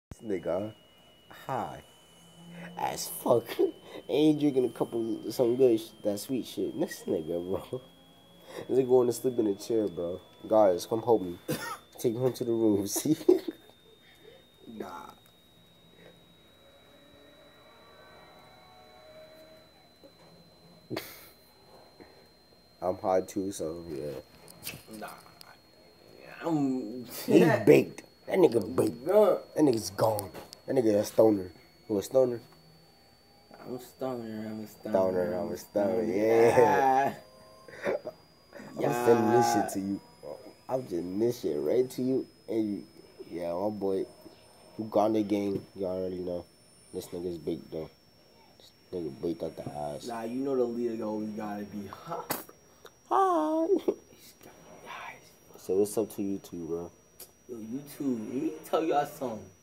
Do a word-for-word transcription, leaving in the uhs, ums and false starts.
This nigga high as fuck. Ain't drinking a couple some good sh- that sweet shit. This nigga, bro. This nigga going to sleep in a chair, bro. Guys, come hold me. Take him to the room. See? Nah. I'm high too, so yeah. Nah. I'm. He baked. That nigga baked. Drunk. That nigga's gone. That nigga a stoner. Who a stoner? I'm a stoner. I'm a stoner. Stoner. I'm a stoner. Yeah. I'm Yeah. sending this shit to you. I'm sending this shit right to you. And you, yeah, my boy, Uganda gang, you already know. This nigga's baked though. This nigga baked out the ass. Nah, you know the leader always gotta be hot. Hi. He's got- Guys. So what's up to you two, bro? Yo, you too. Let me tell y'all something.